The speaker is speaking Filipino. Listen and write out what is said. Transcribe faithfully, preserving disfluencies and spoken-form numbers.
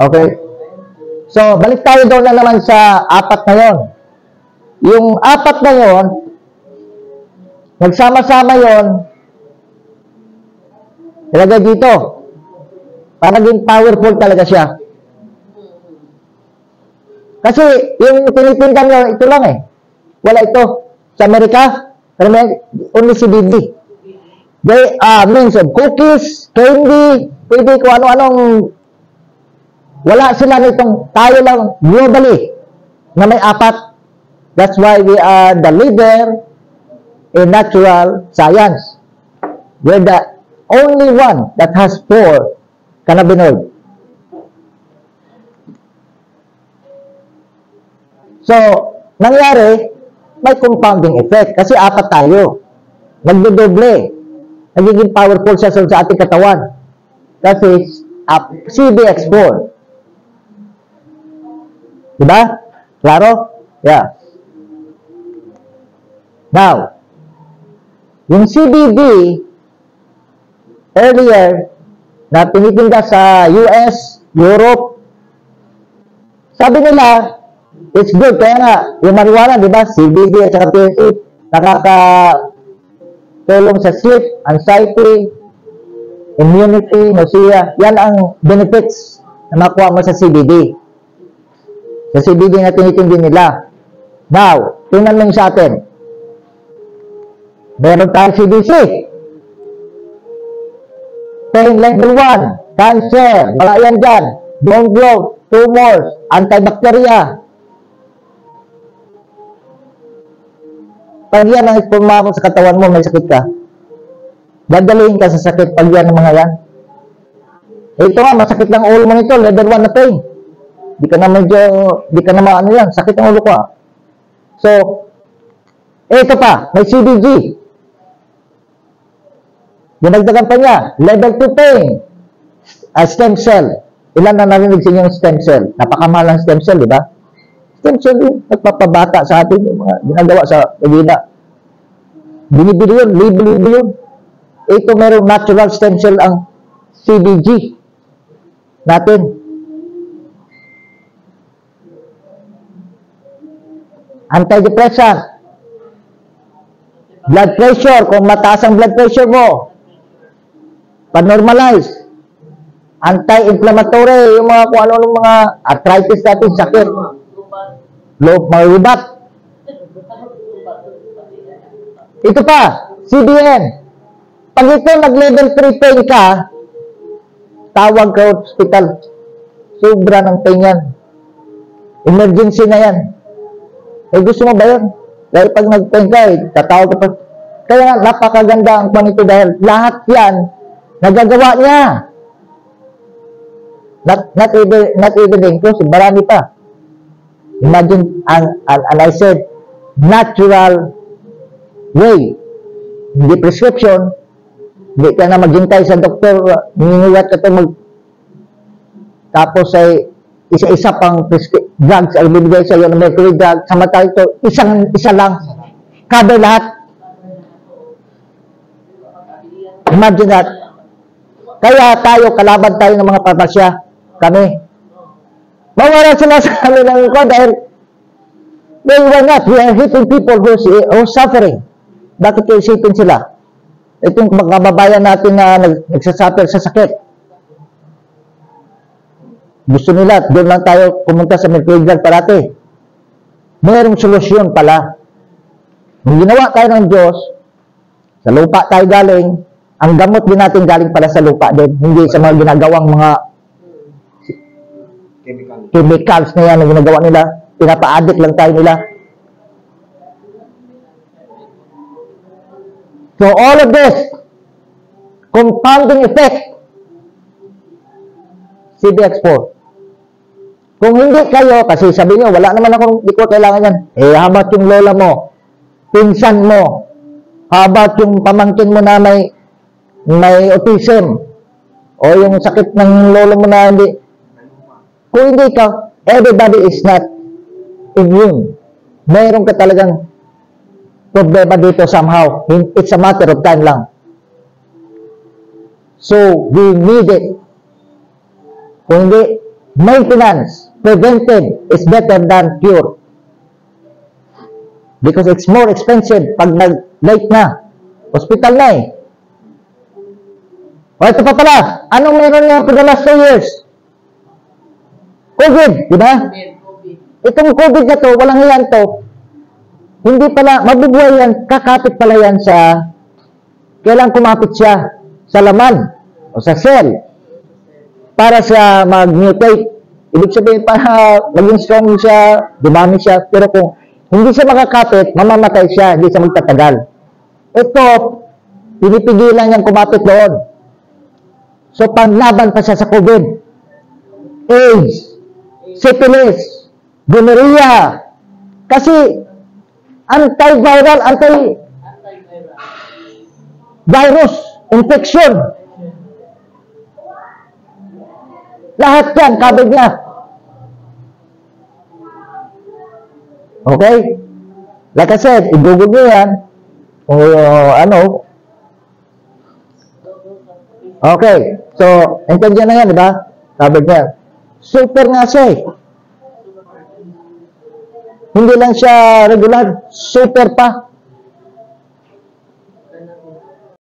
Okay? So, balik tayo doon na naman sa apat na yon. Yung apat na yon, nagsama-sama yon, ilagay dito. Para naging powerful talaga siya. Kasi, yung pinipintan nyo, ito lang eh. Wala ito. Sa Amerika, only C B D. They are uh, means of cookies, candy, pwede kung ano-anong. Wala sila nitong, tayo lang globally na may apat. That's why we are the leader in natural science. We're the only one that has four cannabinoid. So, nangyari, may compounding effect kasi apat tayo. Nagdodoble. Nagiging powerful siya sa ating katawan. Kasi uh, C B X four. Diba? Klaro? Yeah. Now, yung C B D earlier na tinitinda sa U S, Europe, sabi nila, it's good. Kaya nga, yung marijuana, di ba? C B D at saka T H C, nakakatulong sa sleep, anxiety, immunity, nausea. Yan ang benefits na makuha mo sa C B D. Sa C B D na tinitindi nila. Now, tingnan mo yung sa atin. Meron tayo C D C. Pain level one, cancer, mga yan dyan, bone growth, tumors, antibacteria. Pag yan ang ispurma mo sa katawan mo, may sakit ka. Dadalhin ka sa sakit pag yan ng mga yan. Ito nga, masakit lang ulo mo nito, level one na pain. Di ka na medyo, di ka na maano yan, sakit ang ulo ko. Ah. So, ito pa, may C B G. Dinagdagan pa niya, level two pain, uh, stem cell. Ilan na narinig sa inyo yung stem cell? Napakamahal ang stem cell, di ba? Stem cell din, nagpapabata sa atin, yung mga ginagawa sa pagina. Binibili yun, libo-libo yun. Ito merong natural stem cell ang C B G natin. Antidepressant. Blood pressure, kung mataas ang blood pressure mo, pa-normalize. Anti-inflammatory, yung mga kung ano ng mga arthritis natin, sakit. Low, malubat. Ito pa, C B N. Pag ito nag-level three pain ka, tawag ka hospital. Sobra ng pain yan. Emergency na yan. Eh, gusto mo ba yun? Dahil pag nag-pain ka, eh, tatawag ka pa. Kaya napakaganda ang panito dahil lahat yan, nagagawa niya. Not, not even, not even inclusive, marami pa. Imagine, and, and, and I said, natural way. Hindi prescription, hindi ka na maghintay sa doktor, ningiwat ka ito mag, tapos ay, isa-isa pang drugs ay bibigay sa iyo ng mercury drug, samantala ito, isang, isa lang, cover lahat. Imagine that. Kaya tayo, kalaban tayo ng mga parmasya, kami. Mawala sila sa kami ng iko dahil they were not, we are hitting people who are suffering. Bakit kayo isipin sila? Itong kababayan natin na nagsasuffer sa sakit. Gusto nila, doon lang tayo pumunta sa mercury drug parati. Mayroong solusyon pala. Nung ginawa tayo ng Diyos, sa lupa tayo galing, ang gamot din natin galing pala sa lupa din, hindi sa mga ginagawang mga Chemical. chemicals na yan na ginagawa nila. Pinapa-addict lang tayo nila. So all of this, compounding effect, C B X four. Kung hindi kayo, kasi sabi nyo, wala naman akong, di ko kailangan yan. Eh, habat yung lola mo, pinsan mo, habat yung pamangkin mo na may, may autism, o yung sakit ng lolo mo na hindi. Kung hindi ka, everybody is not immune. Mayroon ka talagang problema dito somehow. It's a matter of time lang. So, we need it. Kung hindi, maintenance, prevented is better than cure. Because it's more expensive pag nag-late na. Hospital na eh. O ito pa pala, anong meron nga for the last two years? COVID, di ba? Itong COVID na to, walang yan to, hindi pala, mabubuhay yan, kakapit pala yan sa, kailang kumapit siya sa laman o sa cell para siya mag-mutate. Ibig sabihin, para maging strong siya, dumami siya, pero kung hindi siya makakapit, mamamatay siya, hindi siya magtatagal. Ito, pinipigilan niyang kumapit doon. So, panlaban pa siya sa COVID. AIDS, syphilis, gonorrhea. Kasi, antiviral, anti-virus, infection. Lahat yan, covered niya. Okay? Like I said, i-google nyo yan. O, ano. Okay. So, intindihan na yan, di ba? Covered niya. Super nga siya eh. Hindi lang siya regular, super pa.